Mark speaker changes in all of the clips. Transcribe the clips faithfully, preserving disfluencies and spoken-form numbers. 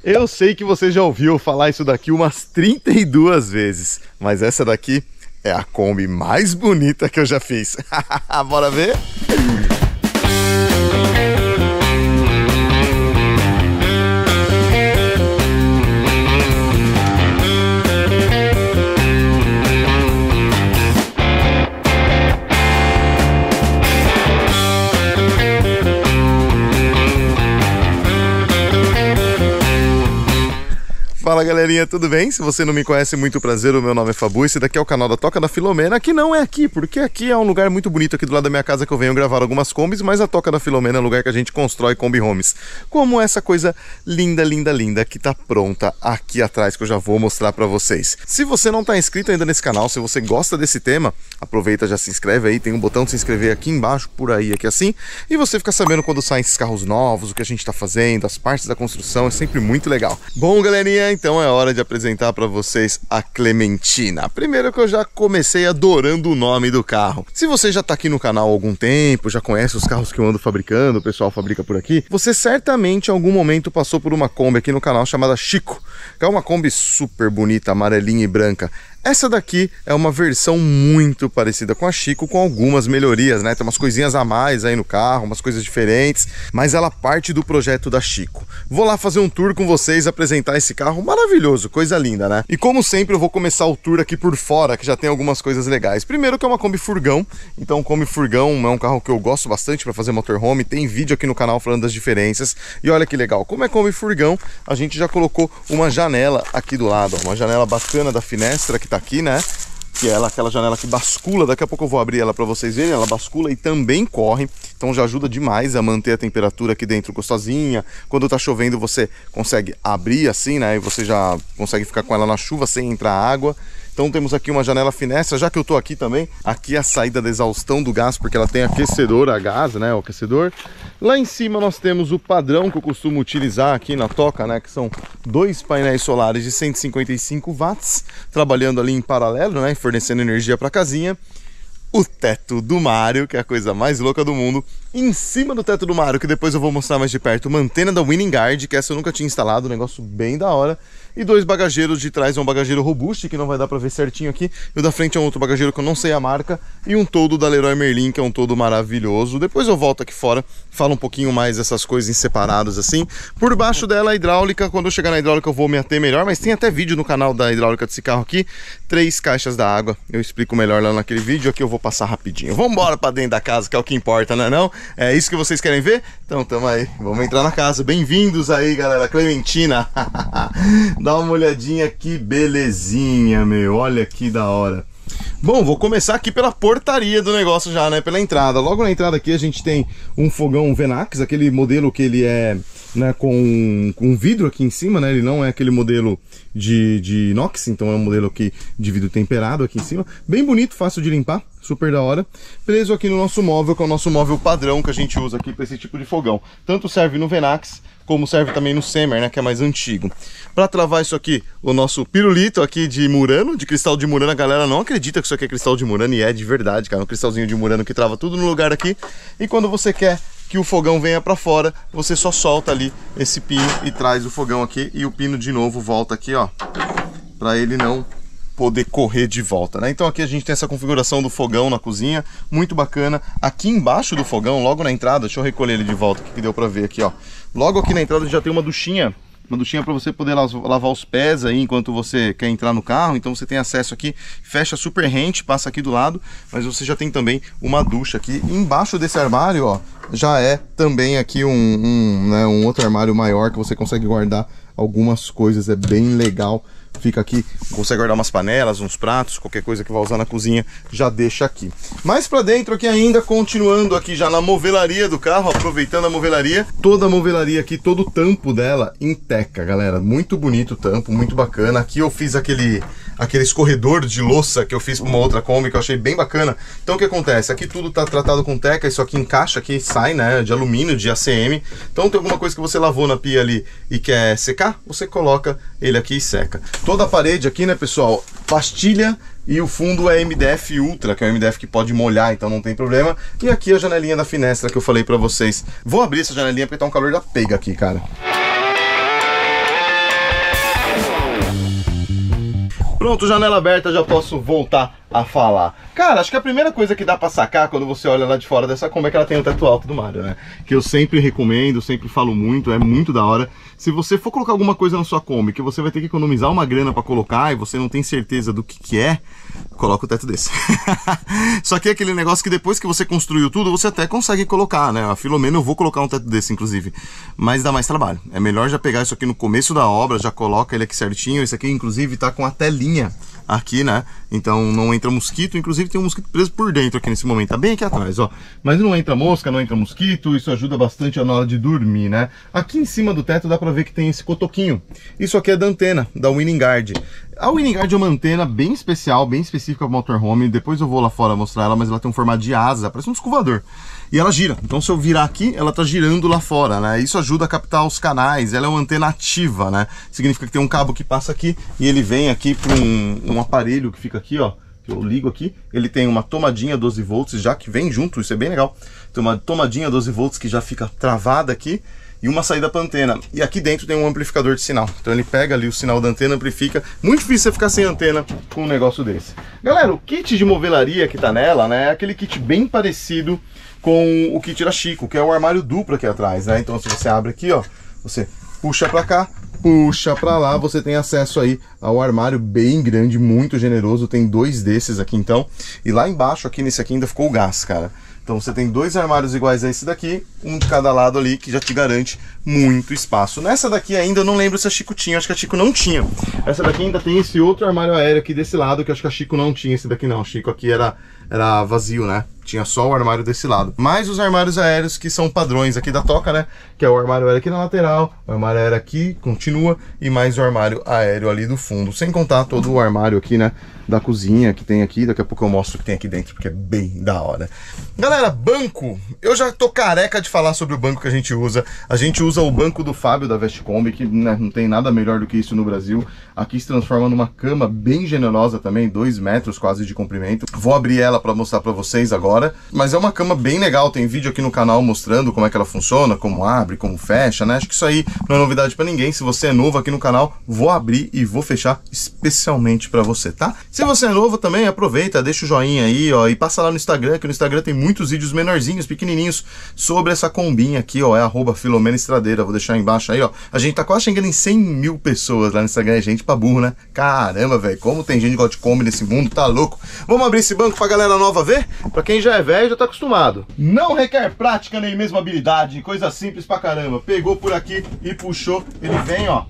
Speaker 1: Eu sei que você já ouviu falar isso daqui umas trinta e duas vezes, mas essa daqui é a Kombi mais bonita que eu já fiz. Bora ver? Fala galerinha, tudo bem? Se você não me conhece, muito prazer, o meu nome é Fabu, esse daqui é o canal da Toca da Filomena, que não é aqui, porque aqui é um lugar muito bonito aqui do lado da minha casa que eu venho gravar algumas combis, mas a Toca da Filomena é um lugar que a gente constrói Kombi Homes, como essa coisa linda, linda, linda que tá pronta aqui atrás, que eu já vou mostrar pra vocês. Se você não tá inscrito ainda nesse canal, se você gosta desse tema, aproveita, já se inscreve aí, tem um botão de se inscrever aqui embaixo, por aí, aqui assim, e você fica sabendo quando saem esses carros novos, o que a gente tá fazendo, as partes da construção, é sempre muito legal. Bom galerinha, então é hora de apresentar para vocês a Clementina. Primeiro que eu já comecei adorando o nome do carro. Se você já tá aqui no canal há algum tempo, já conhece os carros que eu ando fabricando, o pessoal fabrica por aqui, você certamente em algum momento passou por uma Kombi aqui no canal chamada Chico, que é uma Kombi super bonita, amarelinha e branca. Essa daqui é uma versão muito parecida com a Chico, com algumas melhorias, né? Tem umas coisinhas a mais aí no carro, umas coisas diferentes, mas ela parte do projeto da Chico. Vou lá fazer um tour com vocês, apresentar esse carro maravilhoso, coisa linda, né? E como sempre eu vou começar o tour aqui por fora, que já tem algumas coisas legais. Primeiro que é uma Kombi Furgão, então o Kombi Furgão é um carro que eu gosto bastante para fazer motorhome, tem vídeo aqui no canal falando das diferenças. E olha que legal, como é Kombi Furgão, a gente já colocou uma janela aqui do lado, ó, uma janela bacana da Finestra que tá aqui, né? Que é ela, aquela janela que bascula, daqui a pouco eu vou abrir ela para vocês verem, ela bascula e também corre, então já ajuda demais a manter a temperatura aqui dentro gostosinha. Quando tá chovendo você consegue abrir assim, né? E você já consegue ficar com ela na chuva sem entrar água. Então temos aqui uma janela Finestra, já que eu tô aqui também, aqui é a saída da exaustão do gás, porque ela tem aquecedor a gás, né, o aquecedor. Lá em cima nós temos o padrão que eu costumo utilizar aqui na Toca, né, que são dois painéis solares de cento e cinquenta e cinco watts, trabalhando ali em paralelo, né, fornecendo energia para a casinha. O teto do Mario, que é a coisa mais louca do mundo. Em cima do teto do Mario, que depois eu vou mostrar mais de perto, uma antena da Winning Guard, que essa eu nunca tinha instalado, um negócio bem da hora. E dois bagageiros de trás, um bagageiro robusto, que não vai dar pra ver certinho aqui. E o da frente é um outro bagageiro que eu não sei a marca. E um toldo da Leroy Merlin, que é um toldo maravilhoso. Depois eu volto aqui fora, falo um pouquinho mais dessas coisas em separados assim. Por baixo dela a hidráulica, quando eu chegar na hidráulica eu vou me ater melhor. Mas tem até vídeo no canal da hidráulica desse carro aqui. Três caixas da água, eu explico melhor lá naquele vídeo. Aqui eu vou passar rapidinho. Vamos embora pra dentro da casa, que é o que importa, né não? É isso que vocês querem ver? Então tamo aí, vamos entrar na casa. Bem-vindos aí galera, Clementina. Dá uma olhadinha, que belezinha, meu, olha que da hora. Bom, vou começar aqui pela portaria do negócio já, né, pela entrada. Logo na entrada aqui a gente tem um fogão Venax, aquele modelo que ele é, né, com, com vidro aqui em cima, né, ele não é aquele modelo de, de inox, então é um modelo aqui de vidro temperado aqui em cima. Bem bonito, fácil de limpar, super da hora. Preso aqui no nosso móvel, que é o nosso móvel padrão que a gente usa aqui para esse tipo de fogão. Tanto serve no Venax, como serve também no Semer, né, que é mais antigo. Para travar isso aqui, o nosso pirulito aqui de Murano, de cristal de Murano. A galera não acredita que isso aqui é cristal de Murano, e é de verdade, cara. Um cristalzinho de Murano que trava tudo no lugar aqui. E quando você quer que o fogão venha para fora, você só solta ali esse pino e traz o fogão aqui. E o pino de novo volta aqui, ó, para ele não poder correr de volta, né? Então aqui a gente tem essa configuração do fogão na cozinha, muito bacana. Aqui embaixo do fogão, logo na entrada, deixa eu recolher ele de volta aqui, que deu pra ver aqui, ó. Logo aqui na entrada já tem uma duchinha, uma duchinha para você poder lavar os pés aí enquanto você quer entrar no carro. Então você tem acesso aqui, fecha super rente, passa aqui do lado, mas você já tem também uma ducha aqui. E embaixo desse armário, ó, já é também aqui um, um, né, um outro armário maior que você consegue guardar algumas coisas, é bem legal. Fica aqui, consegue guardar umas panelas, uns pratos, qualquer coisa que vai usar na cozinha, já deixa aqui. Mais pra dentro aqui ainda, continuando aqui já na movelaria do carro, aproveitando a movelaria. Toda a movelaria aqui, todo o tampo dela em teca, galera. Muito bonito o tampo, muito bacana. Aqui eu fiz aquele, aquele escorredor de louça que eu fiz pra uma outra Kombi, que eu achei bem bacana. Então o que acontece? Aqui tudo tá tratado com teca, isso aqui encaixa, aqui sai, né, de alumínio, de A C M. Então tem alguma coisa que você lavou na pia ali e quer secar, você coloca ele aqui e seca. Toda a parede aqui, né, pessoal, pastilha, e o fundo é M D F Ultra, que é um M D F que pode molhar, então não tem problema. E aqui a janelinha da Finestra que eu falei pra vocês. Vou abrir essa janelinha porque tá um calor da pega aqui, cara. Pronto, janela aberta, já posso voltar a falar. Cara, acho que a primeira coisa que dá pra sacar quando você olha lá de fora dessa Kombi é que ela tem o teto alto do Mario, né? Que eu sempre recomendo, sempre falo muito, é muito da hora. Se você for colocar alguma coisa na sua Kombi que você vai ter que economizar uma grana pra colocar e você não tem certeza do que que é, coloca o teto desse. Só que é aquele negócio que depois que você construiu tudo, você até consegue colocar, né? A Filomena eu vou colocar um teto desse, inclusive. Mas dá mais trabalho. É melhor já pegar isso aqui no começo da obra, já coloca ele aqui certinho. Esse aqui, inclusive, tá com a telinha aqui, né? Então não entra mosquito, inclusive tem um mosquito preso por dentro aqui nesse momento, tá bem aqui atrás, ó. Mas não entra mosca, não entra mosquito, isso ajuda bastante na hora de dormir, né? Aqui em cima do teto dá pra ver que tem esse cotoquinho. Isso aqui é da antena, da Winning-Guard. A Winning-Guard é uma antena bem especial, bem específica para motorhome. Depois eu vou lá fora mostrar ela, mas ela tem um formato de asa, parece um escovador. E ela gira, então se eu virar aqui, ela tá girando lá fora, né? Isso ajuda a captar os canais, ela é uma antena ativa, né? Significa que tem um cabo que passa aqui e ele vem aqui para um, um aparelho que fica aqui, ó. Que eu ligo aqui, ele tem uma tomadinha doze volts já que vem junto, isso é bem legal. Tem uma tomadinha doze volts que já fica travada aqui e uma saída para antena. E aqui dentro tem um amplificador de sinal. Então ele pega ali o sinal da antena, amplifica. Muito difícil você ficar sem antena com um negócio desse. Galera, o kit de movelaria que tá nela, né, é aquele kit bem parecido com o kit da Chico, que é o armário duplo aqui atrás, né? Então se você abre aqui, ó, você puxa para cá, puxa para lá, você tem acesso aí ao armário bem grande, muito generoso. Tem dois desses aqui então. E lá embaixo, aqui nesse aqui ainda ficou o gás, cara. Então você tem dois armários iguais a esse daqui, um de cada lado ali, que já te garante muito espaço. Nessa daqui ainda eu não lembro se a Chico tinha, acho que a Chico não tinha. Essa daqui ainda tem esse outro armário aéreo aqui desse lado, que eu acho que a Chico não tinha. Esse daqui não, o Chico aqui era, era vazio, né? Tinha só o armário desse lado. Mais os armários aéreos que são padrões aqui da Toca, né? Que é o armário aéreo aqui na lateral, o armário aéreo aqui, continua, e mais o armário aéreo ali do fundo. Sem contar todo o armário aqui, né? Da cozinha que tem aqui. Daqui a pouco eu mostro o que tem aqui dentro, porque é bem da hora. Galera, banco. Eu já tô careca de falar sobre o banco que a gente usa. A gente usa o banco do Fábio da Vestcombi, que né, não tem nada melhor do que isso no Brasil. Aqui se transforma numa cama bem generosa também, dois metros quase de comprimento. Vou abrir ela para mostrar para vocês agora. Mas é uma cama bem legal, tem vídeo aqui no canal mostrando como é que ela funciona, como abre, como fecha, né? Acho que isso aí não é novidade para ninguém. Se você é novo aqui no canal, vou abrir e vou fechar especialmente para você, tá? Se você é novo também, aproveita, deixa o joinha aí, ó, e passa lá no Instagram, que no Instagram tem muitos vídeos menorzinhos, pequenininhos, sobre essa combinha aqui, ó, é arroba Filomena Estradeira, vou deixar embaixo aí, ó. A gente tá quase chegando em cem mil pessoas lá no Instagram, é gente pra burro, né? Caramba, velho, como tem gente que gosta de Kombi nesse mundo, tá louco? Vamos abrir esse banco pra galera nova ver? Pra quem já é velho, já tá acostumado. Não requer prática nem mesmo habilidade, coisa simples pra caramba. Pegou por aqui e puxou, ele vem, ó,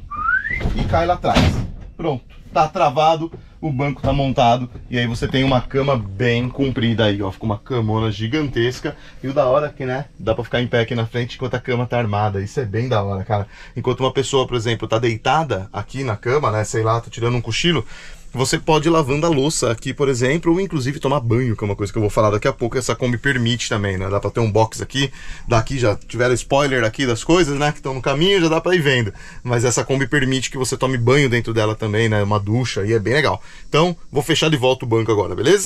Speaker 1: e cai lá atrás. Pronto, tá travado, o banco tá montado e aí você tem uma cama bem comprida aí, ó. Fica uma camona gigantesca e o da hora é que, né, dá pra ficar em pé aqui na frente enquanto a cama tá armada. Isso é bem da hora, cara. Enquanto uma pessoa, por exemplo, tá deitada aqui na cama, né, sei lá, tá tirando um cochilo, você pode ir lavando a louça aqui, por exemplo, ou inclusive tomar banho, que é uma coisa que eu vou falar daqui a pouco. Essa Kombi permite também, né? Dá pra ter um box aqui, daqui já tiveram spoiler aqui das coisas, né? Que estão no caminho, já dá pra ir vendo. Mas essa Kombi permite que você tome banho dentro dela também, né? Uma ducha, e é bem legal. Então, vou fechar de volta o banco agora, beleza?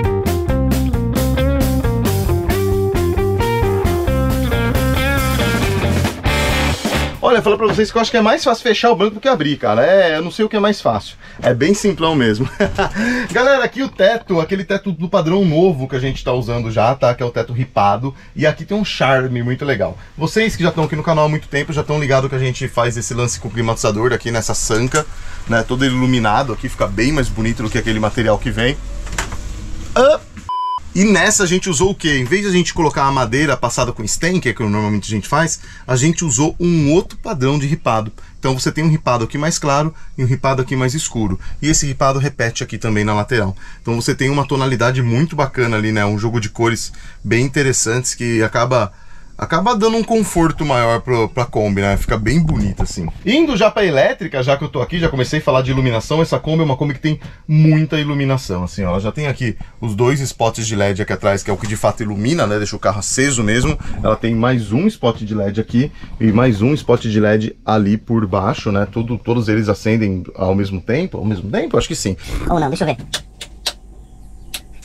Speaker 1: Olha, falar pra vocês que eu acho que é mais fácil fechar o banco do que abrir, cara. É, eu não sei o que é mais fácil. É bem simplão mesmo. Galera, aqui o teto, aquele teto do padrão novo que a gente tá usando já, tá? Que é o teto ripado. E aqui tem um charme muito legal. Vocês que já estão aqui no canal há muito tempo, já estão ligados que a gente faz esse lance com o climatizador aqui nessa sanca, né? Todo iluminado aqui, fica bem mais bonito do que aquele material que vem. Up. E nessa a gente usou o que? Em vez de a gente colocar a madeira passada com stain, que é o que normalmente a gente faz, a gente usou um outro padrão de ripado. Então você tem um ripado aqui mais claro e um ripado aqui mais escuro. E esse ripado repete aqui também na lateral. Então você tem uma tonalidade muito bacana ali, né? Um jogo de cores bem interessantes que acaba... acaba dando um conforto maior pro, pra Kombi, né? Fica bem bonito assim. Indo já pra elétrica, já que eu tô aqui, já comecei a falar de iluminação. Essa Kombi é uma Kombi que tem muita iluminação, assim, ó. Ela já tem aqui os dois spots de L E D aqui atrás, que é o que de fato ilumina, né? Deixa o carro aceso mesmo. Ela tem mais um spot de L E D aqui e mais um spot de L E D ali por baixo, né? Tudo, todos eles acendem ao mesmo tempo. Ao mesmo tempo? Acho que sim.
Speaker 2: Ou não, deixa eu ver.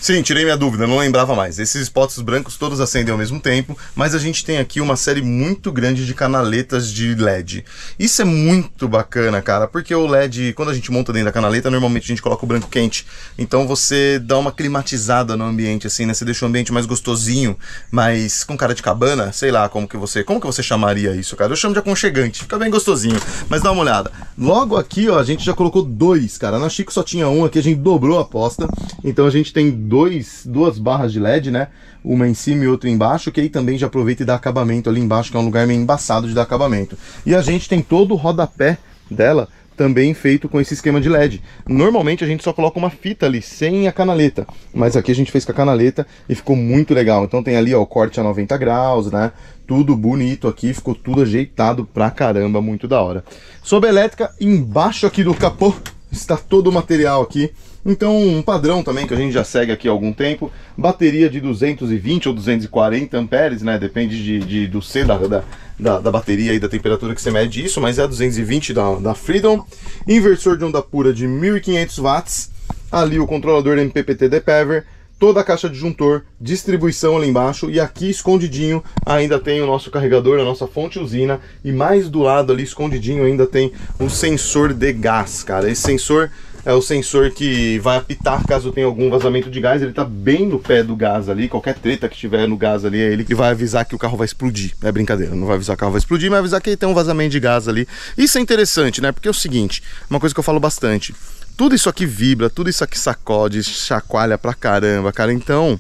Speaker 1: Sim, tirei minha dúvida, não lembrava mais. Esses spots brancos todos acendem ao mesmo tempo, mas a gente tem aqui uma série muito grande de canaletas de L E D. Isso é muito bacana, cara, porque o L E D, quando a gente monta dentro da canaleta, normalmente a gente coloca o branco quente. Então você dá uma climatizada no ambiente, assim, né? Você deixa o ambiente mais gostosinho, mais com cara de cabana, sei lá, como que você, como que você chamaria isso, cara? Eu chamo de aconchegante, fica bem gostosinho. Mas dá uma olhada. Logo aqui, ó, a gente já colocou dois, cara. Na Chico só tinha um, aqui a gente dobrou a aposta. Então a gente tem dois, duas barras de L E D, né? Uma em cima e outra embaixo, que aí também já aproveita e dá acabamento ali embaixo, que é um lugar meio embaçado de dar acabamento. E a gente tem todo o rodapé dela também feito com esse esquema de L E D. Normalmente a gente só coloca uma fita ali, sem a canaleta, mas aqui a gente fez com a canaleta e ficou muito legal. Então tem ali, ó, o corte a noventa graus, né? Tudo bonito aqui, ficou tudo ajeitado pra caramba, muito da hora. Sobre a elétrica, embaixo aqui do capô está todo o material aqui. Então, um padrão também que a gente já segue aqui há algum tempo, bateria de duzentos e vinte ou duzentos e quarenta amperes, né? Depende de, de, do C da, da, da, da bateria e da temperatura que você mede isso, mas é duzentos e vinte da, da Freedom. Inversor de onda pura de mil e quinhentos watts. Ali o controlador M P P T Depaver. Toda a caixa de disjuntor, distribuição ali embaixo, e aqui escondidinho ainda tem o nosso carregador, a nossa fonte usina, e mais do lado ali escondidinho ainda tem um sensor de gás, cara. Esse sensor é o sensor que vai apitar caso tenha algum vazamento de gás. Ele tá bem no pé do gás ali, qualquer treta que tiver no gás ali é ele que vai avisar que o carro vai explodir. É brincadeira, não vai avisar que o carro vai explodir, mas vai avisar que tem um vazamento de gás ali. Isso é interessante, né? Porque é o seguinte, uma coisa que eu falo bastante, tudo isso aqui vibra, tudo isso aqui sacode, chacoalha pra caramba, cara. Então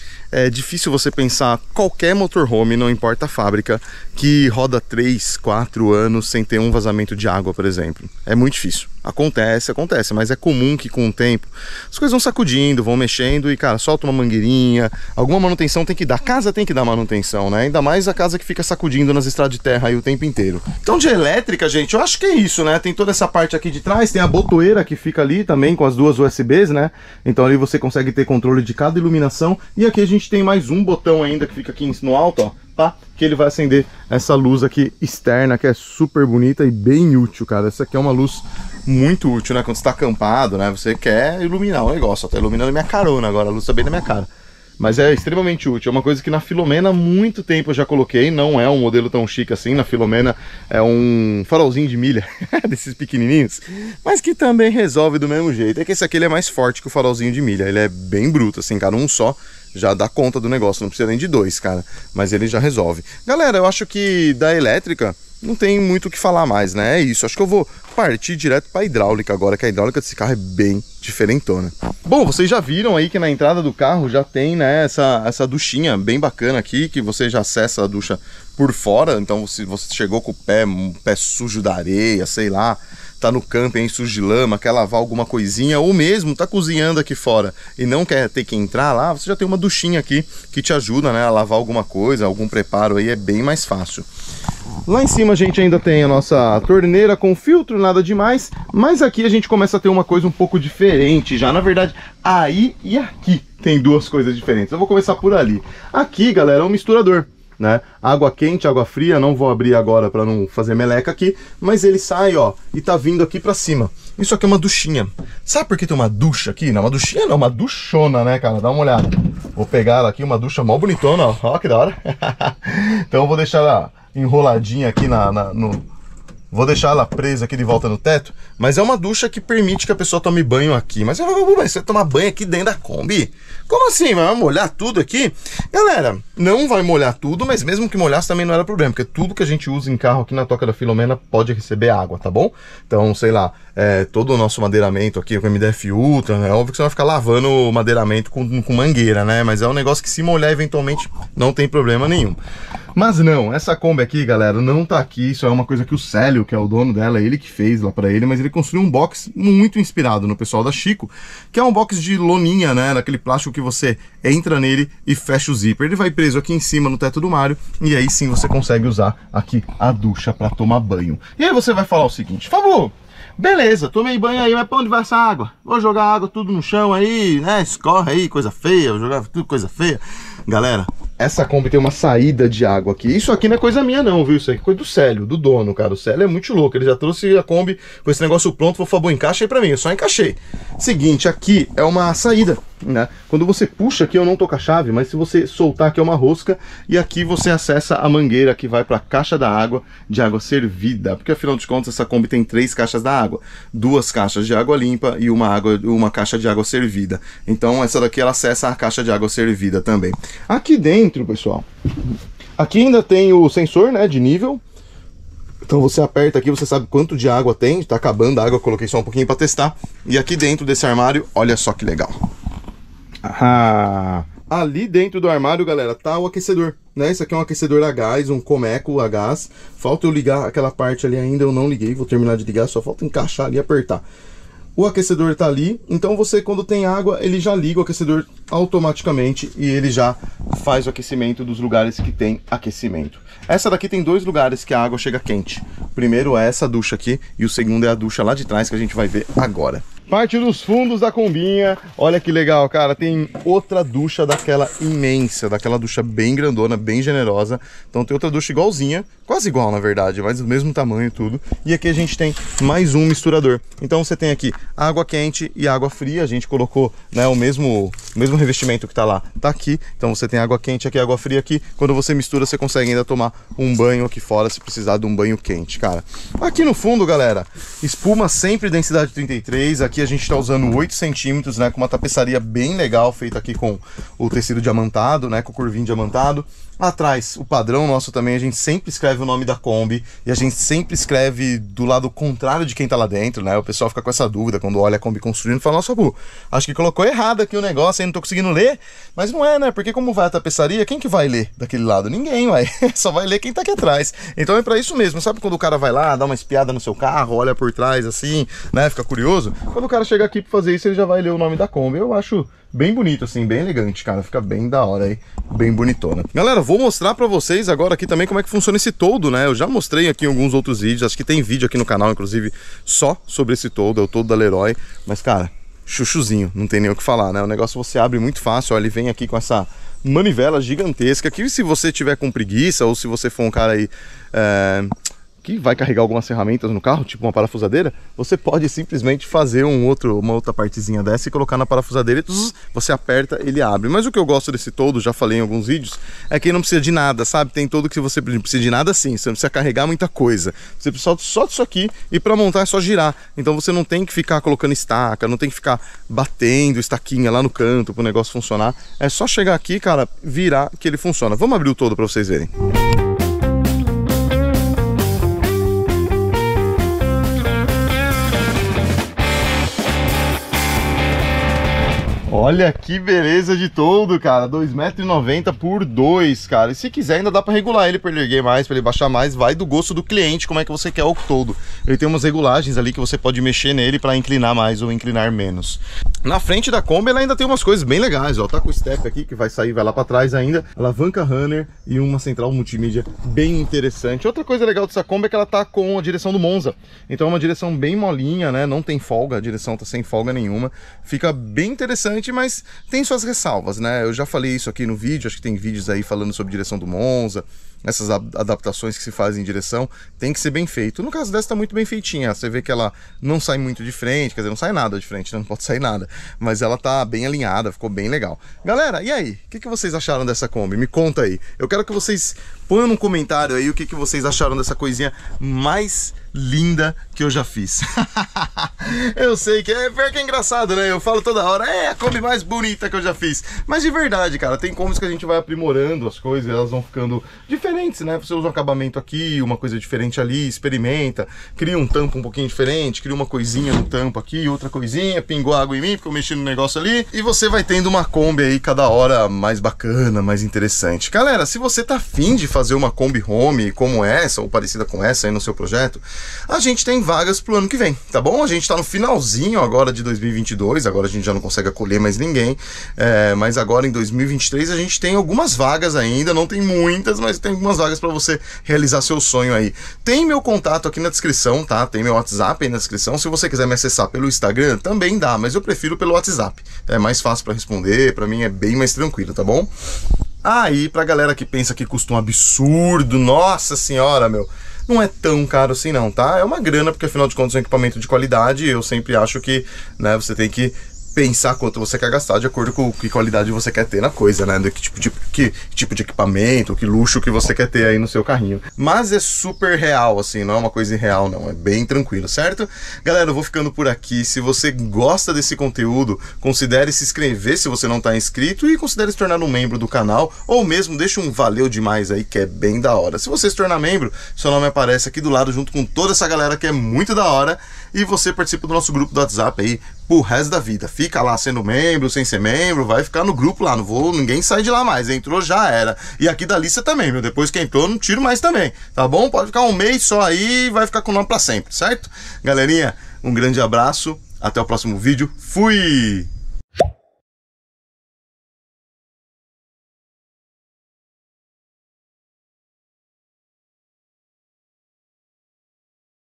Speaker 1: é difícil você pensar qualquer motorhome, não importa a fábrica, que roda três, quatro anos sem ter um vazamento de água, por exemplo. É muito difícil. Acontece, acontece, mas é comum que com o tempo as coisas vão sacudindo, vão mexendo e, cara, solta uma mangueirinha, alguma manutenção tem que dar. A casa tem que dar manutenção, né? Ainda mais a casa que fica sacudindo nas estradas de terra aí o tempo inteiro. Então, de elétrica, gente, eu acho que é isso, né? Tem toda essa parte aqui de trás, tem a botoeira que fica ali também com as duas U S Bs, né? Então ali você consegue ter controle de cada iluminação. E aqui a gente tem mais um botão ainda que fica aqui no alto, ó, tá? Que ele vai acender essa luz aqui externa, que é super bonita e bem útil, cara. Essa aqui é uma luz muito útil, né? Quando você tá acampado, né? Você quer iluminar o negócio. Ó, tá iluminando minha carona agora, a luz tá bem na minha cara. Mas é extremamente útil, é uma coisa que na Filomena há muito tempo eu já coloquei. Não é um modelo tão chique assim, na Filomena é um farolzinho de milha, desses pequenininhos, mas que também resolve do mesmo jeito. É que esse aqui ele é mais forte que o farolzinho de milha, ele é bem bruto assim, cara, um só já dá conta do negócio, não precisa nem de dois, cara, mas ele já resolve. Galera, eu acho que da elétrica não tem muito o que falar mais, né? É isso, acho que eu vou partir direto para a hidráulica agora, que a hidráulica desse carro é bem diferentona. Bom, vocês já viram aí que na entrada do carro já tem, né, essa, essa duchinha bem bacana aqui, que você já acessa a ducha por fora. Então se você chegou com o pé, um pé sujo da areia, sei lá, tá no camping sujo de lama, quer lavar alguma coisinha, ou mesmo tá cozinhando aqui fora e não quer ter que entrar lá, você já tem uma duchinha aqui que te ajuda, né, a lavar alguma coisa, algum preparo aí, é bem mais fácil. Lá em cima a gente ainda tem a nossa torneira com filtro, nada demais, mas aqui a gente começa a ter uma coisa um pouco diferente já. Na verdade, aí e aqui tem duas coisas diferentes. Eu vou começar por ali. Aqui, galera, é um misturador, né? Água quente, água fria, não vou abrir agora para não fazer meleca aqui, mas ele sai, ó, e tá vindo aqui para cima. Isso aqui é uma duchinha. Sabe por que tem uma ducha aqui? Não, uma duchinha não, uma duchona, né, cara? Dá uma olhada. Vou pegar ela aqui, uma ducha mó bonitona, ó, ó que da hora. Então eu vou deixar ela enroladinha aqui na, na, no... Vou deixar ela presa aqui de volta no teto, mas é uma ducha que permite que a pessoa tome banho aqui. Mas você vai tomar banho aqui dentro da Kombi? Como assim? Vai molhar tudo aqui? Galera, não vai molhar tudo, mas mesmo que molhasse também não era problema, porque tudo que a gente usa em carro aqui na Toca da Filomena pode receber água, tá bom? Então, sei lá, é, todo o nosso madeiramento aqui com M D F Ultra, é óbvio que você vai ficar lavando o madeiramento com, com mangueira, né? Mas é um negócio que se molhar eventualmente não tem problema nenhum. Mas não, essa Kombi aqui, galera, não tá aqui. Isso é uma coisa que o Célio, que é o dono dela, ele que fez lá pra ele, mas ele construiu um box muito inspirado no pessoal da Chico, que é um box de loninha, né, daquele plástico que você entra nele e fecha o zíper. Ele vai preso aqui em cima no teto do Mário, e aí sim você consegue usar aqui a ducha pra tomar banho. E aí você vai falar o seguinte: Fabu, beleza, tomei banho aí, mas pra onde vai essa água? Vou jogar água tudo no chão aí, né, escorre aí, coisa feia, vou jogar tudo coisa feia. Galera, essa Kombi tem uma saída de água aqui. Isso aqui não é coisa minha não, viu? Isso aqui é coisa do Célio, do dono, cara. O Célio é muito louco. Ele já trouxe a Kombi com esse negócio pronto. Falou, Fabu, encaixa aí pra mim. Eu só encaixei. Seguinte, aqui é uma saída né? Quando você puxa aqui, eu não tô com a chave, mas se você soltar aqui é uma rosca, e aqui você acessa a mangueira que vai para a caixa da água, de água servida, porque afinal de contas essa Kombi tem três caixas da água, duas caixas de água limpa e uma, água, uma caixa de água servida. Então essa daqui ela acessa a caixa de água servida também. Aqui dentro, pessoal, aqui ainda tem o sensor, né, de nível. Então você aperta aqui, você sabe quanto de água tem, tá acabando a água, eu coloquei só um pouquinho para testar. E aqui dentro desse armário, olha só que legal. Ah, ali dentro do armário, galera, tá o aquecedor, né? Esse aqui é um aquecedor a gás, um Comeco a gás. Falta eu ligar aquela parte ali ainda, eu não liguei, vou terminar de ligar, só falta encaixar ali e apertar. O aquecedor tá ali, então você, quando tem água, ele já liga o aquecedor automaticamente e ele já faz o aquecimento dos lugares que tem aquecimento. Essa daqui tem dois lugares que a água chega quente. O primeiro é essa ducha aqui e o segundo é a ducha lá de trás, que a gente vai ver agora. Parte dos fundos da combinha, olha que legal, cara, tem outra ducha daquela imensa, daquela ducha bem grandona, bem generosa. Então tem outra ducha igualzinha, quase igual na verdade, mas do mesmo tamanho e tudo. E aqui a gente tem mais um misturador. Então você tem aqui água quente e água fria, a gente colocou, né, o mesmo, o mesmo revestimento que tá lá, tá aqui. Então você tem água quente aqui, água fria aqui. Quando você mistura, você consegue ainda tomar um banho aqui fora, se precisar de um banho quente, cara. Aqui no fundo, galera, espuma sempre densidade trinta e três, aqui a gente está usando oito centímetros, né, com uma tapeçaria bem legal, feita aqui com o tecido diamantado, né, com o curvinho diamantado. Atrás, o padrão nosso também, a gente sempre escreve o nome da Kombi e a gente sempre escreve do lado contrário de quem tá lá dentro, né? O pessoal fica com essa dúvida quando olha a Kombi construindo e fala, nossa, Bu, acho que colocou errado aqui o negócio, aí não tô conseguindo ler. Mas não é, né? Porque como vai a tapeçaria, quem que vai ler daquele lado? Ninguém, ué. Só vai ler quem tá aqui atrás. Então é pra isso mesmo, sabe quando o cara vai lá, dá uma espiada no seu carro, olha por trás assim, né? Fica curioso. Quando o cara chega aqui pra fazer isso, ele já vai ler o nome da Kombi. Eu acho bem bonito assim, bem elegante, cara. Fica bem da hora aí, bem bonitona. Galera, vou mostrar pra vocês agora aqui também como é que funciona esse toldo, né? Eu já mostrei aqui em alguns outros vídeos, acho que tem vídeo aqui no canal, inclusive, só sobre esse toldo, é o toldo da Leroy. Mas, cara, chuchuzinho, não tem nem o que falar, né? O negócio você abre muito fácil, ó, ele vem aqui com essa manivela gigantesca, que se você tiver com preguiça, ou se você for um cara aí... É... que vai carregar algumas ferramentas no carro, tipo uma parafusadeira, você pode simplesmente fazer um outro, uma outra partezinha dessa e colocar na parafusadeira e tzz, você aperta, ele abre. Mas o que eu gosto desse toldo, já falei em alguns vídeos, é que não precisa de nada, sabe? Tem toldo que você precisa de nada sim, você não precisa carregar muita coisa. Você precisa só disso aqui e para montar é só girar. Então você não tem que ficar colocando estaca, não tem que ficar batendo estaquinha lá no canto para o negócio funcionar. É só chegar aqui, cara, virar que ele funciona. Vamos abrir o toldo para vocês verem. Olha que beleza de toldo, cara, dois metros e noventa por dois, cara. E se quiser ainda dá pra regular ele, pra ele erguer mais, pra ele baixar mais. Vai do gosto do cliente, como é que você quer o toldo. Ele tem umas regulagens ali que você pode mexer nele pra inclinar mais ou inclinar menos. Na frente da Kombi ela ainda tem umas coisas bem legais, ó. Tá com o step aqui que vai sair, vai lá pra trás ainda. Alavanca runner e uma central multimídia bem interessante. Outra coisa legal dessa Kombi é que ela tá com a direção do Monza. Então é uma direção bem molinha, né? Não tem folga, a direção tá sem folga nenhuma. Fica bem interessante, mas tem suas ressalvas, né? Eu já falei isso aqui no vídeo, acho que tem vídeos aí falando sobre direção do Monza, essas adaptações que se fazem em direção, tem que ser bem feito. No caso dessa tá muito bem feitinha, você vê que ela não sai muito de frente, quer dizer, não sai nada de frente, né? Não pode sair nada, mas ela tá bem alinhada, ficou bem legal. Galera, e aí? O que, que vocês acharam dessa Kombi? Me conta aí. Eu quero que vocês ponham num comentário aí o que, que vocês acharam dessa coisinha mais linda que eu já fiz. Eu sei que é, que é engraçado, né? Eu falo toda hora, é a Kombi mais bonita que eu já fiz. Mas de verdade, cara, tem Kombis que a gente vai aprimorando as coisas, elas vão ficando diferentes, né? Você usa um acabamento aqui, uma coisa diferente ali, experimenta, cria um tampo um pouquinho diferente, cria uma coisinha no tampo aqui, outra coisinha, pingou água em mim, porque eu mexi no negócio ali, e você vai tendo uma Kombi aí cada hora mais bacana, mais interessante. Galera, se você tá afim de fazer uma Kombi Home como essa, ou parecida com essa aí no seu projeto, a gente tem vagas pro ano que vem, tá bom? A gente tá no finalzinho agora de dois mil e vinte e dois, agora a gente já não consegue acolher mais ninguém, é, mas agora em dois mil e vinte e três a gente tem algumas vagas ainda, não tem muitas, mas tem algumas vagas para você realizar seu sonho aí. Tem meu contato aqui na descrição, tá? Tem meu WhatsApp aí na descrição, se você quiser me acessar pelo Instagram, também dá, mas eu prefiro pelo WhatsApp, é mais fácil para responder, para mim é bem mais tranquilo, tá bom? Aí, pra galera que pensa que custa um absurdo, nossa senhora, meu, não é tão caro assim não, tá? É uma grana, porque afinal de contas é um equipamento de qualidade, eu sempre acho que, né, você tem que pensar quanto você quer gastar de acordo com que qualidade você quer ter na coisa, né? Do que tipo de, que, tipo de equipamento, que luxo que você quer ter aí no seu carrinho. Mas é super real, assim, não é uma coisa irreal, não. É bem tranquilo, certo? Galera, eu vou ficando por aqui. Se você gosta desse conteúdo, considere se inscrever se você não está inscrito e considere se tornar um membro do canal, ou mesmo deixa um valeu demais aí, que é bem da hora. Se você se tornar membro, seu nome aparece aqui do lado junto com toda essa galera que é muito da hora, e você participa do nosso grupo do WhatsApp aí pro resto da vida. Fica lá sendo membro, sem ser membro, vai ficar no grupo lá, não vou, ninguém sai de lá mais, entrou, já era. E aqui da lista também, meu, depois que entrou, não tiro mais também, tá bom? Pode ficar um mês só aí e vai ficar com o nome pra sempre, certo? Galerinha, um grande abraço, até o próximo vídeo, fui!